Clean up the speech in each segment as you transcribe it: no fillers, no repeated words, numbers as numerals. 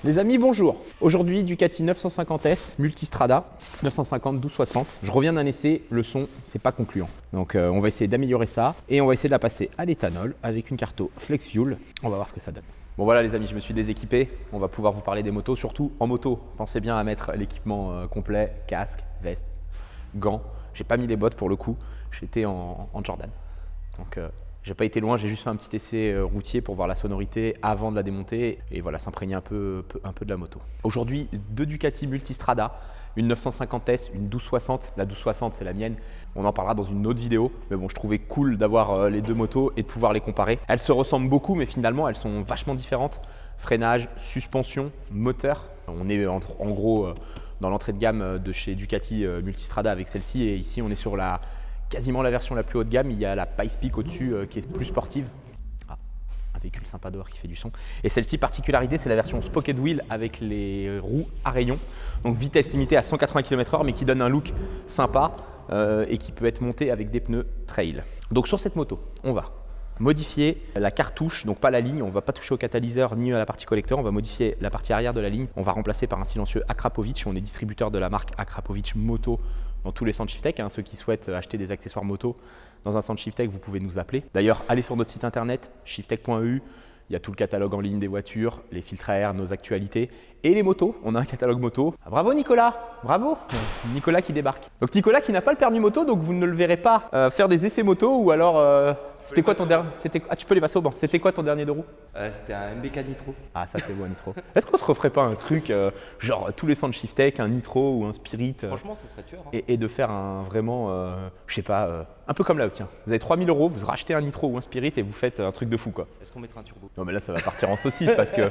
Les amis, bonjour. Aujourd'hui, Ducati 950S Multistrada 950-1260. Je reviens d'un essai, le son, c'est pas concluant. Donc on va essayer d'améliorer ça et on va essayer de la passer à l'éthanol avec une carto Flex Fuel. On va voir ce que ça donne. Bon voilà les amis, je me suis déséquipé. On va pouvoir vous parler des motos, surtout en moto. Pensez bien à mettre l'équipement complet, casque, veste, gants. J'ai pas mis les bottes pour le coup, j'étais en Jordan. Donc j'ai pas été loin, j'ai juste fait un petit essai routier pour voir la sonorité avant de la démonter et voilà, s'imprégner un peu de la moto. Aujourd'hui, deux Ducati Multistrada, une 950S, une 1260. La 1260, c'est la mienne. On en parlera dans une autre vidéo. Mais bon, je trouvais cool d'avoir les deux motos et de pouvoir les comparer. Elles se ressemblent beaucoup, mais finalement, elles sont vachement différentes. Freinage, suspension, moteur. On est en gros dans l'entrée de gamme de chez Ducati Multistrada avec celle-ci. Et ici, on est sur quasiment la version la plus haut de gamme. Il y a la Pice Peak au-dessus qui est plus sportive. Ah, un véhicule sympa dehors qui fait du son. Et celle-ci, particularité, c'est la version Spoken Wheel avec les roues à rayons. Donc vitesse limitée à 180 km/h, mais qui donne un look sympa et qui peut être monté avec des pneus trail. Donc sur cette moto, on va modifier la cartouche, donc pas la ligne, on ne va pas toucher au catalyseur ni à la partie collecteur, on va modifier la partie arrière de la ligne. On va remplacer par un silencieux Akrapovic. On est distributeur de la marque Akrapovic Moto dans tous les centres Shiftech. Ceux qui souhaitent acheter des accessoires moto dans un centre Shiftech, vous pouvez nous appeler. D'ailleurs, allez sur notre site internet shiftech.eu. Il y a tout le catalogue en ligne des voitures, les filtres à air, nos actualités et les motos. On a un catalogue moto. Ah, bravo Nicolas, bravo. Nicolas qui débarque. Donc Nicolas qui n'a pas le permis moto, donc vous ne le verrez pas faire des essais moto ou alors… C'était quoi ton dernier… Ah, tu peux les passer au banc. C'était quoi ton dernier de roue? C'était un MBK Nitro. Ah, ça c'est beau, un Nitro. Est-ce qu'on se referait pas un truc genre tous les centres Shiftech, un Nitro ou un Spirit Franchement, ça serait tueur. Hein. Et de faire un vraiment, je sais pas, un peu comme là, tiens. Vous avez 3000 €, vous rachetez un Nitro ou un Spirit et vous faites un truc de fou quoi. Est-ce qu'on mettra un turbo? Non mais là ça va partir en saucisse parce que…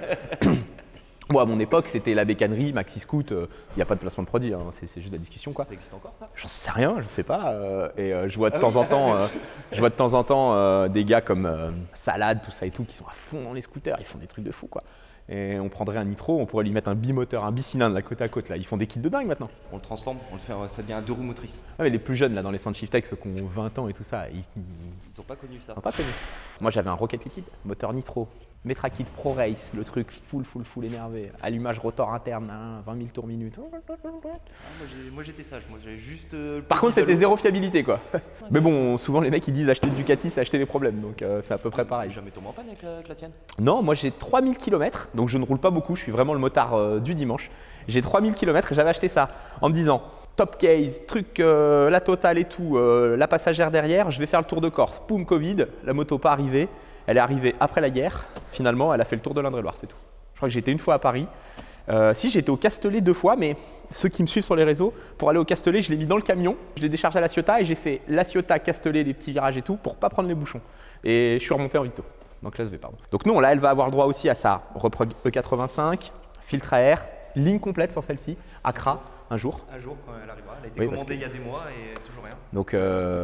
Bon, à mon époque, c'était la bécannerie, Maxi Scoot, il n'y a pas de placement de produit, hein, c'est juste de la discussion quoi. Ça existe encore ça? J'en sais rien, je sais pas. Je vois de temps en temps, des gars comme Salade, tout ça et tout, qui sont à fond dans les scooters, ils font des trucs de fou quoi. Et on prendrait un Nitro, on pourrait lui mettre un bimoteur, un bicylindre là côte à côte là. Ils font des kits de dingue maintenant. On le transforme, on le fait, ça devient un 2 roues motrices. Ah, mais les plus jeunes là dans les centres Shiftech, ceux qui ont 20 ans et tout ça, ils n'ont pas connu ça. Ils n'ont pas connu. Moi j'avais un Rocket Liquide, moteur Nitro. Metra Kit Pro Race, le truc full énervé, allumage rotor interne, 20 000 tours minute. Ah, moi j'étais sage, moi j'avais juste… Par contre c'était zéro fiabilité quoi. Mais bon, souvent les mecs ils disent acheter du Ducati c'est acheter des problèmes, donc c'est à peu près pareil. Jamais tombé en panne avec la tienne? Non, moi j'ai 3000 km, donc je ne roule pas beaucoup, je suis vraiment le motard du dimanche. J'ai 3000 km et j'avais acheté ça en me disant top case, truc, la totale et tout, la passagère derrière, je vais faire le tour de Corse. Poum, Covid, la moto pas arrivée. Elle est arrivée après la guerre. Finalement, elle a fait le tour de l'Indre-et-Loire, c'est tout. Je crois que j'ai été une fois à Paris. Si, j'ai été au Castellet 2 fois, mais ceux qui me suivent sur les réseaux, pour aller au Castellet, je l'ai mis dans le camion. Je l'ai déchargé à la Ciotat et j'ai fait la Ciotat, Castellet, les petits virages et tout pour pas prendre les bouchons. Et je suis remonté en Vito, dans classe V, pardon. Donc non, là, elle va avoir droit aussi à sa reprog E85, filtre à air, ligne complète sur celle-ci, Accra, un jour. Un jour quand elle arrivera. Elle a été commandée il y a des mois et toujours rien. Donc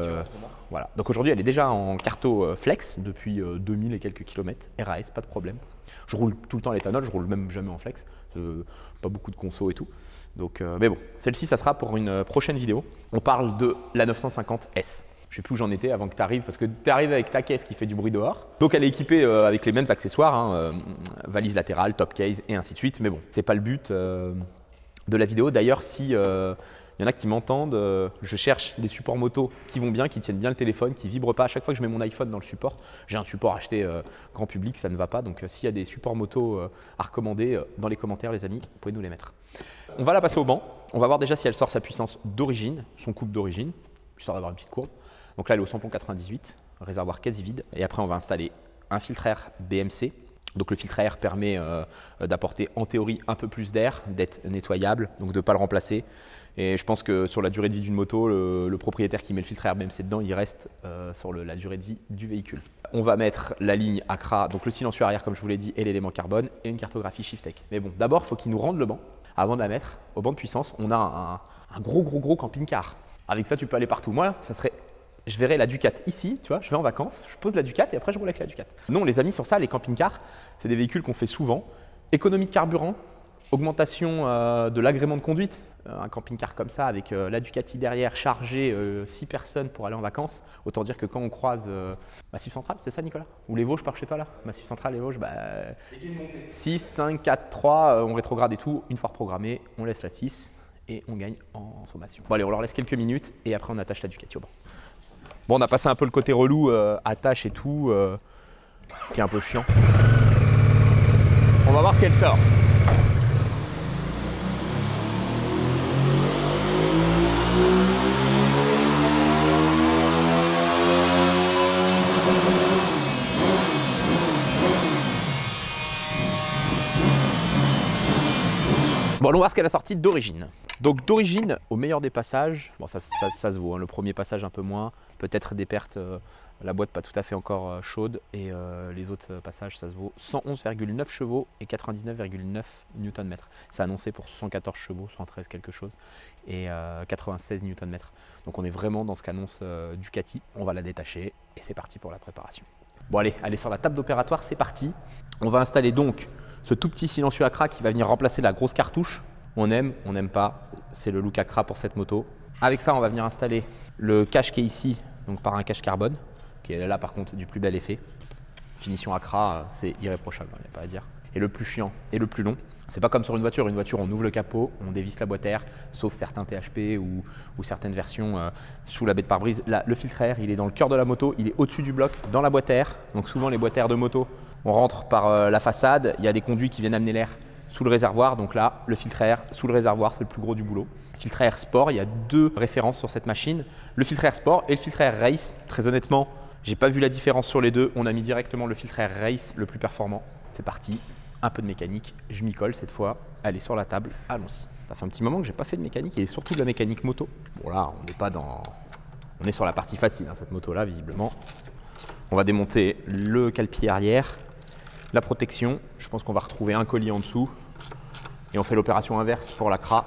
voilà. Donc aujourd'hui, elle est déjà en carto flex depuis 2000 et quelques kilomètres. RAS, pas de problème. Je roule tout le temps à l'éthanol, je roule même jamais en flex. Pas beaucoup de conso et tout. Donc, mais bon, celle-ci, ça sera pour une prochaine vidéo. On parle de la 950S. Je sais plus où j'en étais avant que tu arrives, parce que tu arrives avec ta caisse qui fait du bruit dehors. Donc elle est équipée avec les mêmes accessoires, hein, valise latérale, top case et ainsi de suite. Mais bon, c'est pas le but de la vidéo. D'ailleurs, si il y en a qui m'entendent, je cherche des supports moto qui vont bien, qui tiennent bien le téléphone, qui ne vibrent pas. À chaque fois que je mets mon iPhone dans le support, j'ai un support acheté grand public, ça ne va pas. Donc s'il y a des supports moto à recommander, dans les commentaires les amis, vous pouvez nous les mettre. On va la passer au banc. On va voir déjà si elle sort sa puissance d'origine, son couple d'origine, histoire d'avoir une petite courbe. Donc là elle est au samplon 98, réservoir quasi vide. Et après on va installer un filtre à air BMC. Donc le filtre à air permet d'apporter en théorie un peu plus d'air, d'être nettoyable, donc de ne pas le remplacer. Et je pense que sur la durée de vie d'une moto, le propriétaire qui met le filtre à air BMC dedans, il reste sur la durée de vie du véhicule. On va mettre la ligne Accra, donc le silencieux arrière comme je vous l'ai dit, et l'élément carbone, et une cartographie Shiftech. Mais bon, d'abord, il faut qu'il nous rende le banc. Avant de la mettre au banc de puissance, on a un gros camping-car. Avec ça, tu peux aller partout. Moi, ça serait… Je verrai la Ducat ici, tu vois, je vais en vacances, je pose la Ducat et après je roule avec la Ducat. Non, les amis, sur ça, les camping-cars, c'est des véhicules qu'on fait souvent. Économie de carburant, augmentation de l'agrément de conduite. un camping-car comme ça avec la Ducati derrière chargé 6 personnes pour aller en vacances, autant dire que quand on croise Massif Central, c'est ça Nicolas? Ou les Vosges par chez toi là? Massif Central, les Vosges, 6, 5, 4, 3, on rétrograde et tout, une fois reprogrammé, on laisse la 6 et on gagne en sommation. Bon allez, on leur laisse quelques minutes et après on attache la Ducati au banc. Bon, on a passé un peu le côté relou, attache et tout, qui est un peu chiant. On va voir ce qu'elle sort. Bon, allons voir ce qu'elle a sorti d'origine. Donc d'origine, au meilleur des passages, bon ça se vaut, hein, le premier passage un peu moins, peut-être des pertes, la boîte pas tout à fait encore chaude et les autres passages ça se vaut 111,9 chevaux et 99,9 Nm. C'est annoncé pour 114 chevaux, 113 quelque chose et 96 Nm. Donc on est vraiment dans ce qu'annonce Ducati. On va la détacher et c'est parti pour la préparation. Bon allez sur la table d'opératoire, c'est parti. On va installer donc ce tout petit silencieux Accra qui va venir remplacer la grosse cartouche. On n'aime pas, c'est le look Accra pour cette moto. Avec ça, on va venir installer le cache qui est ici, donc par un cache carbone, qui est là par contre du plus bel effet. Finition Accra, c'est irréprochable, il n'y a pas à dire. Et le plus chiant et le plus long, c'est pas comme sur une voiture on ouvre le capot, on dévisse la boîte à air, sauf certains THP ou certaines versions sous la baie de pare-brise. Là, le filtre à air, il est dans le cœur de la moto, il est au-dessus du bloc, dans la boîte à air. Donc souvent les boîtes à air de moto, on rentre par la façade, il y a des conduits qui viennent amener l'air sous le réservoir. Donc là, le filtre à air sous le réservoir, c'est le plus gros du boulot. Filtre à air sport, il y a 2 références sur cette machine, le filtre à air sport et le filtre à air race. Très honnêtement, j'ai pas vu la différence sur les deux, on a mis directement le filtre à air race le plus performant. C'est parti. Un peu de mécanique, je m'y colle cette fois, elle est sur la table, allons-y. Ça fait un petit moment que j'ai pas fait de mécanique et surtout de la mécanique moto. Bon là, on n'est pas dans... On est sur la partie facile, hein, cette moto là visiblement. On va démonter le cale-pied arrière, la protection, je pense qu'on va retrouver un colis en dessous et on fait l'opération inverse pour l'Accra.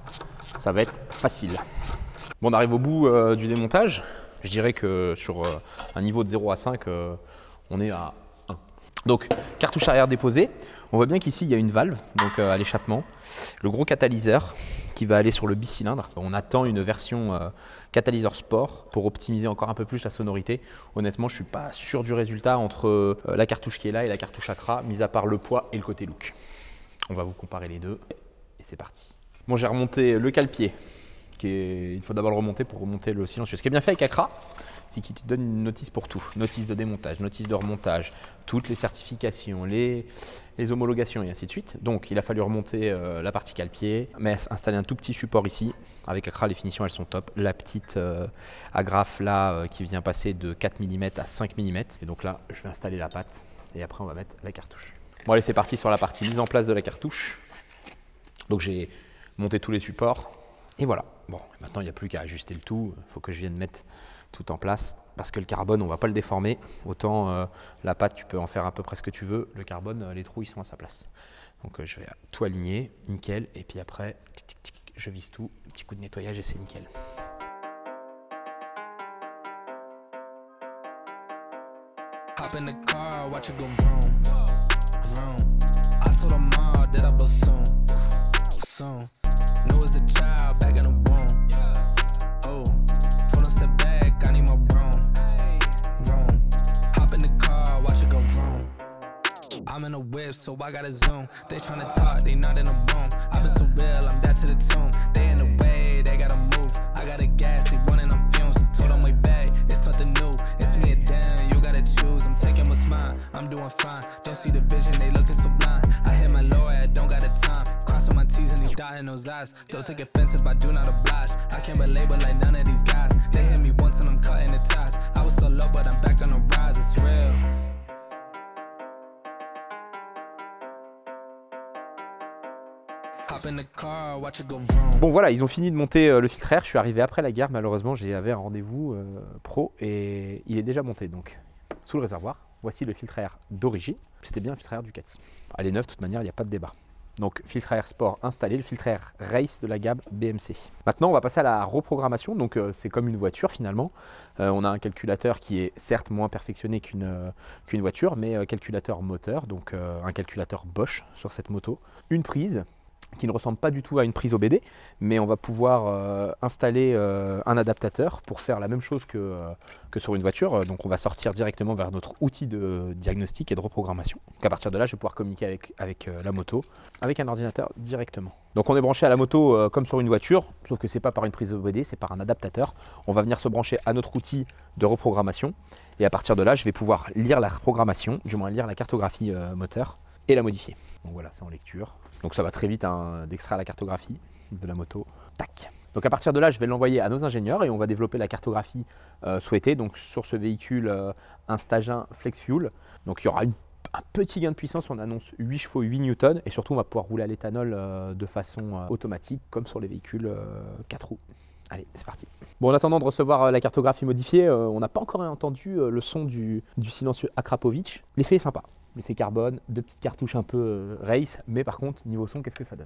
Ça va être facile. Bon, on arrive au bout du démontage. Je dirais que sur un niveau de 0 à 5, on est à 1. Donc, cartouche arrière déposée. On voit bien qu'ici, il y a une valve donc, à l'échappement. Le gros catalyseur qui va aller sur le bicylindre. On attend une version catalyseur sport pour optimiser encore un peu plus la sonorité. Honnêtement, je ne suis pas sûr du résultat entre la cartouche qui est là et la cartouche Accra, mis à part le poids et le côté look. On va vous comparer les deux et c'est parti. Bon, j'ai remonté le cale-pied. Il faut d'abord le remonter pour remonter le silencieux. Ce qui est bien fait avec Accra, c'est qu'il te donne une notice pour tout. Notice de démontage, notice de remontage, toutes les certifications, les homologations et ainsi de suite. Donc il a fallu remonter la partie cale-pied, mais installer un tout petit support ici. Avec Accra, les finitions elles sont top. La petite agrafe là qui vient passer de 4 mm à 5 mm. Et donc là, je vais installer la patte et après on va mettre la cartouche. Bon allez, c'est parti sur la partie mise en place de la cartouche. Donc j'ai monté tous les supports. Et voilà, bon, maintenant il n'y a plus qu'à ajuster le tout, il faut que je vienne mettre tout en place parce que le carbone on ne va pas le déformer, autant la pâte tu peux en faire à peu près ce que tu veux, le carbone les trous ils sont à sa place. Donc je vais tout aligner, nickel, et puis après tic, tic, tic, je visse tout, petit coup de nettoyage et c'est nickel. Hop in the car, watch it go vroom, vroom. I told them all that I will soon, soon. Know as a child, back in the womb. Oh, told him step back, I need my room. Room. Hop in the car, watch it go vroom. I'm in a whip, so I gotta zoom. They tryna talk, they not in a room. I've been so real, I'm dead to the tomb. They in the way, they gotta move. I got a gas, they running on fumes. Told them way back, it's something new. It's me and Dan, you gotta choose. I'm taking what's mine, I'm doing fine. Don't see the vision, they looking so blind. I hit my lawyer, I don't got the time. Crossing my T's and he dotting those eyes. Don't take offense if I do not oblige. I can't relate but like none of these guys. They hit me once and I'm cutting the ties. I was so low but I'm back on the rise, it's real. Bon voilà, ils ont fini de monter le filtre air. Je suis arrivé après la guerre, malheureusement j'avais un rendez-vous pro et il est déjà monté donc sous le réservoir. Voici le filtre air d'origine. C'était bien un filtre air Ducati. Elle est neuve de toute manière, il n'y a pas de débat. Donc filtre air sport installé, le filtre air race de la gamme BMC. Maintenant on va passer à la reprogrammation, donc c'est comme une voiture finalement. On a un calculateur qui est certes moins perfectionné qu'une voiture, mais calculateur moteur, donc un calculateur Bosch sur cette moto. Une prise, qui ne ressemble pas du tout à une prise OBD, mais on va pouvoir installer un adaptateur pour faire la même chose que sur une voiture. Donc on va sortir directement vers notre outil de diagnostic et de reprogrammation. Donc à partir de là, je vais pouvoir communiquer avec la moto, avec un ordinateur directement. Donc on est branché à la moto comme sur une voiture, sauf que ce n'est pas par une prise OBD, c'est par un adaptateur. On va venir se brancher à notre outil de reprogrammation, et à partir de là, je vais pouvoir lire la reprogrammation, du moins lire la cartographie moteur, et la modifier. Donc voilà, c'est en lecture. Donc ça va très vite hein, d'extraire la cartographie de la moto. Tac. Donc à partir de là, je vais l'envoyer à nos ingénieurs et on va développer la cartographie souhaitée. Donc sur ce véhicule, un Stagin Flex Fuel. Donc il y aura un petit gain de puissance, on annonce 8 chevaux, 8 newtons. Et surtout, on va pouvoir rouler à l'éthanol de façon automatique, comme sur les véhicules 4 roues. Allez, c'est parti. Bon, en attendant de recevoir la cartographie modifiée, on n'a pas encore entendu le son du silencieux Akrapovic. L'effet est sympa. L'effet carbone, 2 petites cartouches un peu race, mais par contre, niveau son, qu'est-ce que ça donne?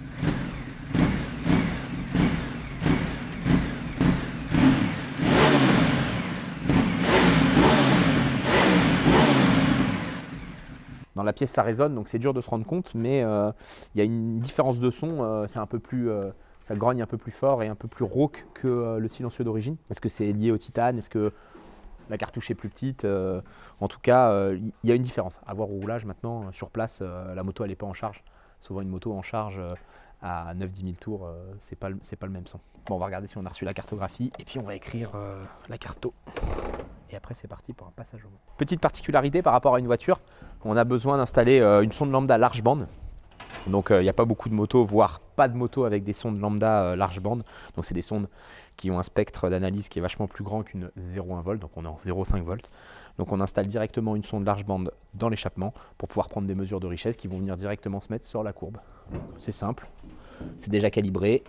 Dans la pièce, ça résonne, donc c'est dur de se rendre compte, mais il y a une différence de son, c'est un peu plus... ça grogne un peu plus fort et un peu plus rauque que le silencieux d'origine. Est-ce que c'est lié au titane? Est-ce que la cartouche est plus petite? En tout cas, il y a une différence. À voir au roulage maintenant, sur place, la moto elle n'est pas en charge. Souvent une moto en charge à 9-10 000 tours, c'est pas le même son. Bon, on va regarder si on a reçu la cartographie et puis on va écrire la carto. Et après c'est parti pour un passage au vent. Petite particularité par rapport à une voiture, on a besoin d'installer une sonde lambda large bande. Donc il n'y a pas beaucoup de motos, voire pas de motos avec des sondes lambda large bande. Donc c'est des sondes qui ont un spectre d'analyse qui est vachement plus grand qu'une 0,1 volt, donc on est en 0,5 volts. Donc on installe directement une sonde large bande dans l'échappement pour pouvoir prendre des mesures de richesse qui vont venir directement se mettre sur la courbe. C'est simple, c'est déjà calibré.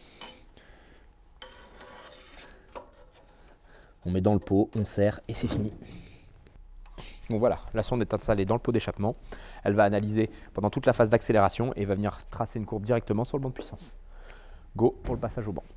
On met dans le pot, on serre et c'est fini. Donc voilà, la sonde est installée dans le pot d'échappement. Elle va analyser pendant toute la phase d'accélération et va venir tracer une courbe directement sur le banc de puissance. Go pour le passage au banc.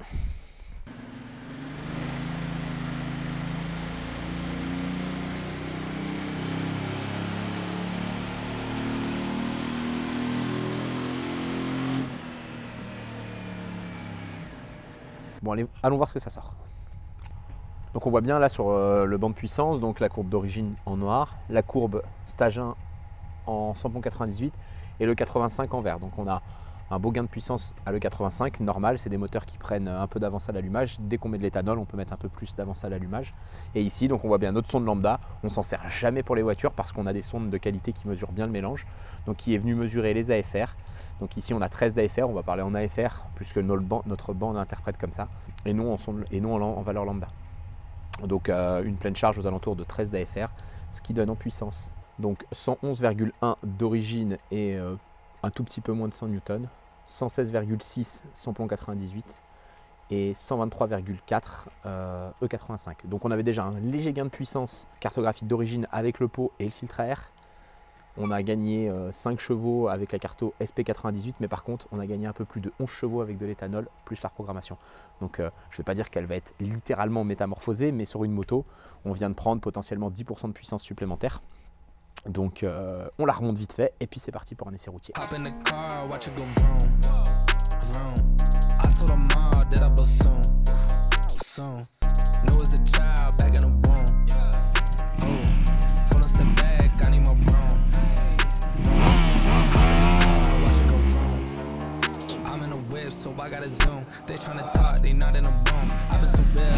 Bon, allons voir ce que ça sort. Donc on voit bien là sur le banc de puissance, donc la courbe d'origine en noir, la courbe Stagin en samplon 98 et le 85 en vert. Donc on a un beau gain de puissance à le 85, normal, c'est des moteurs qui prennent un peu d'avance à l'allumage. Dès qu'on met de l'éthanol, on peut mettre un peu plus d'avance à l'allumage. Et ici, donc on voit bien notre sonde lambda, on s'en sert jamais pour les voitures parce qu'on a des sondes de qualité qui mesurent bien le mélange, donc qui est venu mesurer les AFR. Donc ici on a 13 d'AFR, on va parler en AFR puisque notre bande interprète comme ça, et non en valeur lambda. Donc une pleine charge aux alentours de 13 d'AFR, ce qui donne en puissance donc 111,1 d'origine et un tout petit peu moins de 100 newtons, 116,6 samplon 98 et 123,4 E85. Donc on avait déjà un léger gain de puissance cartographique d'origine avec le pot et le filtre à air. On a gagné 5 chevaux avec la carto SP98, mais par contre on a gagné un peu plus de 11 chevaux avec de l'éthanol plus la reprogrammation. Donc je ne vais pas dire qu'elle va être littéralement métamorphosée, mais sur une moto, on vient de prendre potentiellement 10% de puissance supplémentaire. Donc on la remonte vite fait et puis c'est parti pour un essai routier. So I gotta zoom. They tryna talk, they not in a room. I've been so real.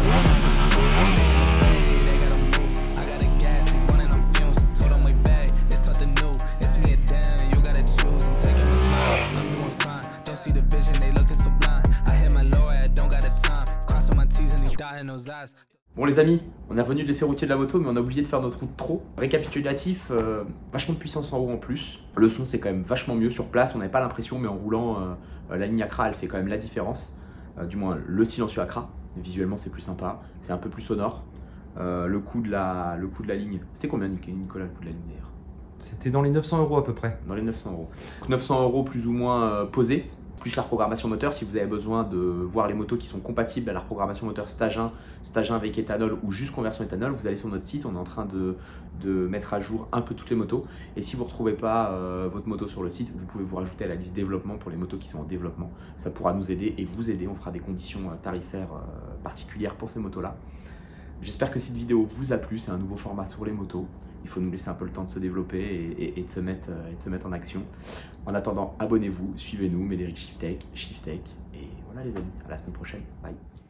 They gotta move. I got a gas, they running on fumes. Told them way back, it's something new. It's me and Dan, you gotta choose. I'm taking my slow, I'm doing fine. Don't see the vision, they looking so blind. I hit my low, I don't got the time. Crossing my T's and they dotting those eyes. Bon les amis, on est revenu de l'essai routier de la moto, mais on a oublié de faire notre route trop. Récapitulatif, vachement de puissance en haut en plus. Le son c'est quand même vachement mieux sur place, on n'avait pas l'impression, mais en roulant, la ligne Acra elle fait quand même la différence. Du moins le silencieux Acra, visuellement c'est plus sympa, c'est un peu plus sonore. Le coût de la ligne, c'était combien Nicolas, le coût de la ligne d'ailleurs? C'était dans les 900 € à peu près. Dans les 900 €. 900 € plus ou moins posés. plus la reprogrammation moteur. Si vous avez besoin de voir les motos qui sont compatibles à la reprogrammation moteur stage 1 avec éthanol ou juste conversion éthanol, vous allez sur notre site, on est en train de mettre à jour un peu toutes les motos. Et si vous ne retrouvez pas votre moto sur le site, vous pouvez vous rajouter à la liste développement pour les motos qui sont en développement. Ça pourra nous aider et vous aider, on fera des conditions tarifaires particulières pour ces motos-là. J'espère que cette vidéo vous a plu, c'est un nouveau format sur les motos. Il faut nous laisser un peu le temps de se développer et de se mettre en action. En attendant, abonnez-vous, suivez-nous, Médéric Shiftech, et voilà les amis, à la semaine prochaine, bye.